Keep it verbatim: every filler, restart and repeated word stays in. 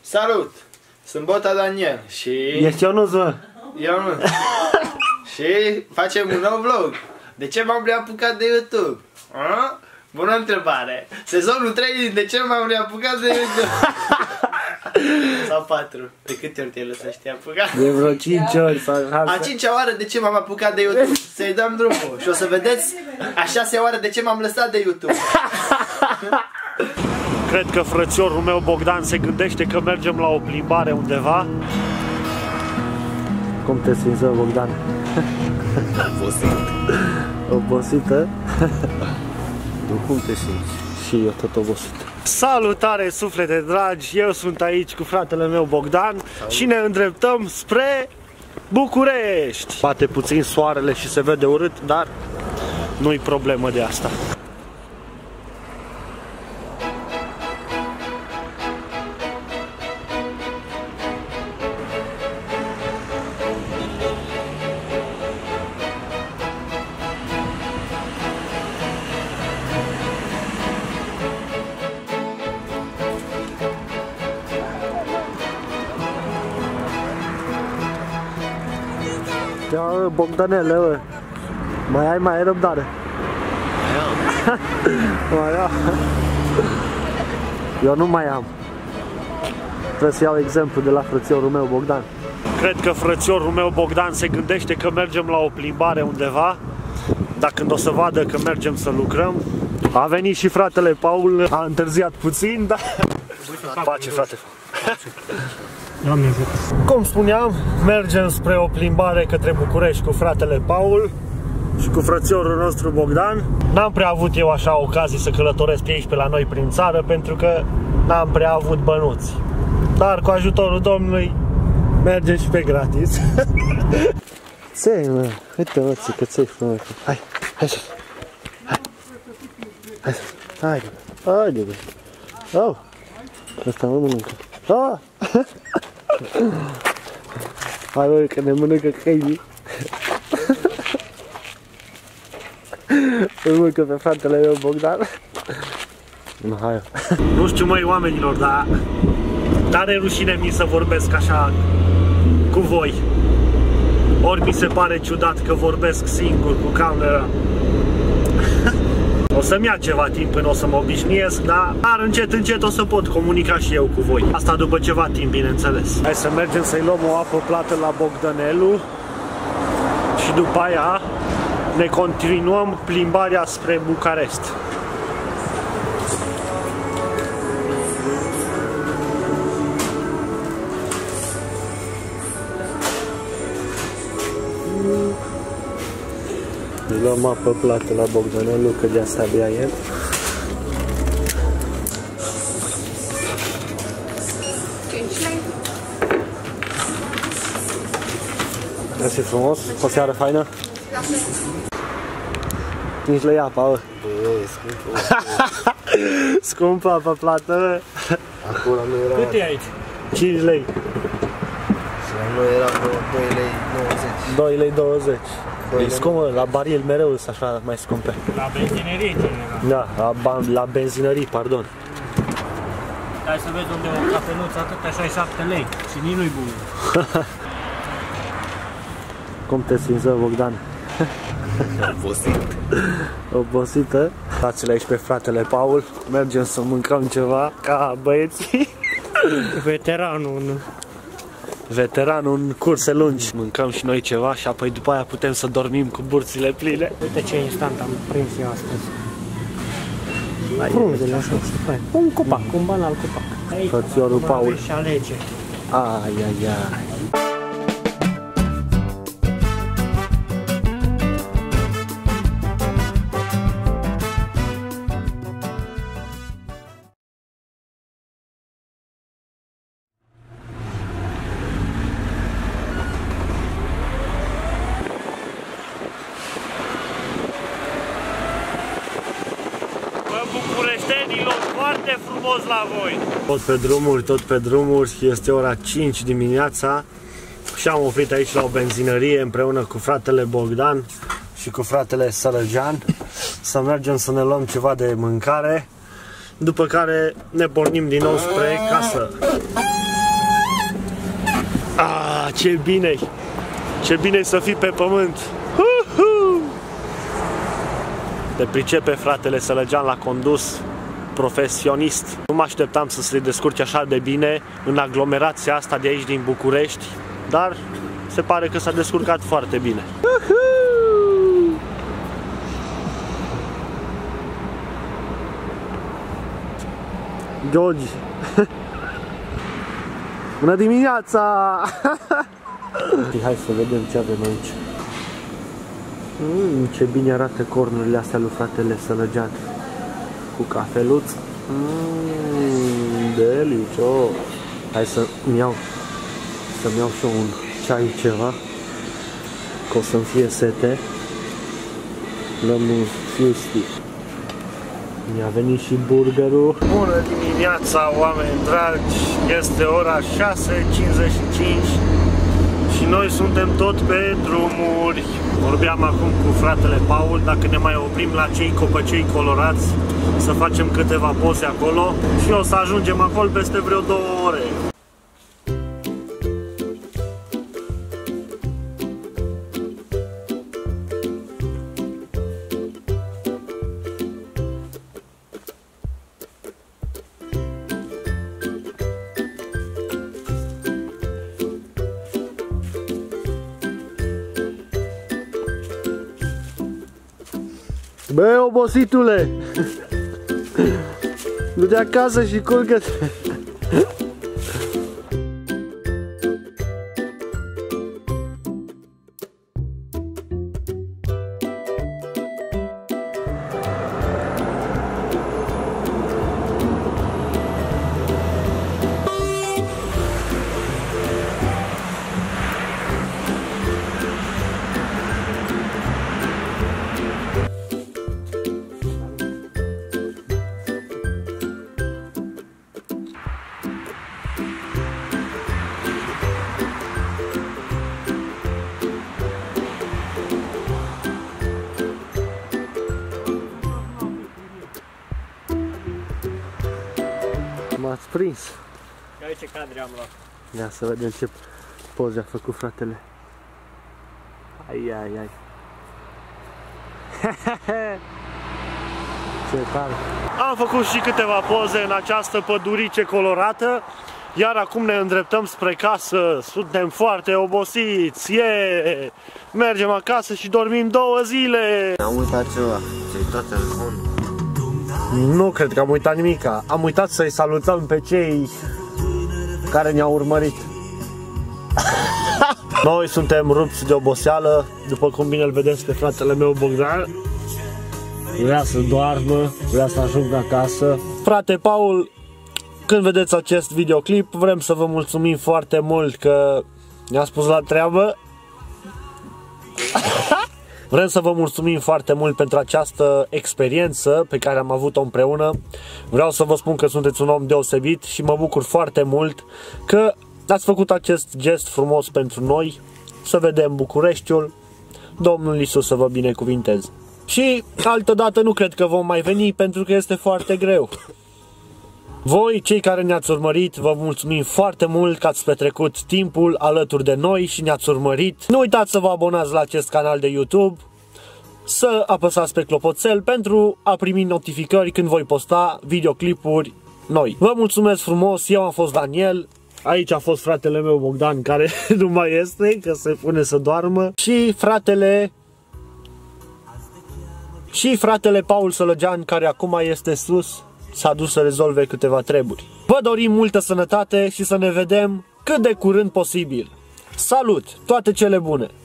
Salut! Sunt Bota Daniel și... Ești Ionuț, mă? Ionuț. Și facem un nou vlog. De ce m-am reapucat de YouTube? A? Bună întrebare. Sezonul trei, de ce m-am reapucat de YouTube? Sau patru. De câte ori te-ai lăsat și te-ai apucat? De vreo cinci ori sau șase. A cincea oară de ce m-am apucat de YouTube? Să-i dăm drumul. Și o să vedeți a șasea oară de ce m-am lăsat de YouTube. Cred că frățiorul meu Bogdan se gândește că mergem la o plimbare undeva. Cum te simți, Bogdan? Obosit. Obosită? Tu cum te simți? Și eu tot obosit. Salutare, suflete dragi! Eu sunt aici cu fratele meu Bogdan. Salut. Și ne îndreptăm spre București. Bate puțin soarele și se vede urât, dar nu-i problemă de asta. Ia, Bogdanele, bă. Mai ai, mai ai răbdare. Mai am. Eu nu mai am. Trebuie să iau exemplu de la frățiorul meu Bogdan. Cred că frățiorul meu Bogdan se gândește că mergem la o plimbare undeva. Dar când o să vadă că mergem să lucrăm. A venit și fratele Paul, a întârziat puțin, dar... Pace, frate. Cum spuneam, mergem spre o plimbare către București cu fratele Paul și cu frățiorul nostru Bogdan. N-am prea avut eu așa ocazii să călătoresc pe aici pe la noi prin țară, pentru că n-am prea avut bănuți. Dar cu ajutorul Domnului mergem și pe gratis. Ței, mă, uite, mă, că ței frumos. Hai, hai sus. Hai. Hai sus. Haide, haide, bă. Oh, ăsta mă mănâncă. Ah! Hai, bă, că ne mănâncă câinii. Îl mâncă pe fratele meu Bogdan. No, hai. Nu știu, măi, oamenilor, dar n-are rușine mie să vorbesc așa cu voi. Ori mi se pare ciudat că vorbesc singur cu camera. O să-mi ia ceva timp până o să mă obișnuiesc, dar, dar încet, încet o să pot comunica și eu cu voi. Asta după ceva timp, bineînțeles. Hai să mergem să-i luăm o apă plată la Bogdanelu și după aia ne continuăm plimbarea spre București. Îi luăm apă plată la Bogdanelu, că de asta abia el. Mersi frumos, o seară faină. cinci lei apa, bă. Bă, scumpă. Scumpă apă plată, bă. Acolo nu era... Cât e aici? cinci lei. Și la noi era doi lei nouăzeci. doi lei douăzeci. E scumpă, la baril mereu sunt așa mai scumpe. La benzinărie, da, la, la benzinării, pardon. Hai să vezi unde o cafeluță atât, așa e șapte lei și nici nu-i bun. Cum te simți, Bogdan? Obosit. Obosită? Dați-l aici pe fratele Paul. Mergem să mâncăm ceva ca băieții. Veteranul. Veteranul în curse lungi. Mâncăm și noi ceva și apoi după aia putem să dormim cu burțile pline. Uite ce instant am prins eu astăzi. Hai, frunzele așa, un copac, un banal copac. Frățiorul Paul. Și alege. Ai, ai, ai. Bucureștenilor, foarte frumos la voi! Tot pe drumuri, tot pe drumuri, este ora cinci dimineața și am oprit aici la o benzinărie împreună cu fratele Bogdan și cu fratele Sărăgean să mergem să ne luăm ceva de mâncare, după care ne pornim din nou spre casă. Ce bine, ce bine să fii pe pământ. Te pricepe fratele Sălăgean la condus, profesionist. Nu mă așteptam să se descurce așa de bine în aglomerația asta de aici din București, dar se pare că s-a descurcat foarte bine. George. Bună dimineața! Hai să vedem ce avem aici. Mm, ce bine arată cornurile astea lui fratele Sălăgean. Cu cafeluț. Mm, delicios. Hai să-mi iau Să-mi iau și eu un ceai ceva, că o să-mi fie sete. Lămâi fiusti. Mi-a venit și burgerul. Bună dimineața, oameni dragi! Este ora șase cincizeci și cinci și noi suntem tot pe drumuri. Vorbeam acum cu fratele Paul dacă ne mai oprim la cei copăcei colorați să facem câteva poze acolo și o să ajungem acolo peste vreo două ore. Băi, obositule! Du-te acasă și culcă-te! M-ați prins. Ia uite ce cadre am luat. Ia să vedem ce poze a făcut fratele. Ai, ai, ai. Ce tare. Am făcut și câteva poze în această pădurice colorată. Iar acum ne îndreptăm spre casă. Suntem foarte obosiți. Yeah! Mergem acasă și dormim două zile. Am uitat ceva. Ți-ai uitat telefonul? Nu cred că am uitat nimica. Am uitat să-i salutăm pe cei care ne-au urmărit. Noi suntem rupți de oboseală. După cum bine îl vedeți pe fratele meu Bogdan. Vrea să doarmă, vrea să ajungă acasă. Frate Paul, când vedeți acest videoclip, vrem să vă mulțumim foarte mult că ne-a spus la treabă. Vrem să vă mulțumim foarte mult pentru această experiență pe care am avut-o împreună. Vreau să vă spun că sunteți un om deosebit și mă bucur foarte mult că ați făcut acest gest frumos pentru noi. Să vedem Bucureștiul. Domnul Iisus să vă binecuvinteze. Și altădată nu cred că vom mai veni pentru că este foarte greu. Voi, cei care ne-ați urmărit, vă mulțumim foarte mult că ați petrecut timpul alături de noi și ne-ați urmărit. Nu uitați să vă abonați la acest canal de YouTube, să apăsați pe clopoțel pentru a primi notificări când voi posta videoclipuri noi. Vă mulțumesc frumos, eu am fost Daniel, aici a fost fratele meu Bogdan care nu mai este, că se pune să doarmă, și fratele... Și fratele Paul Sălăgean, care acum este sus, s-a dus să rezolve câteva treburi. Vă dorim multă sănătate și să ne vedem cât de curând posibil. Salut! Toate cele bune!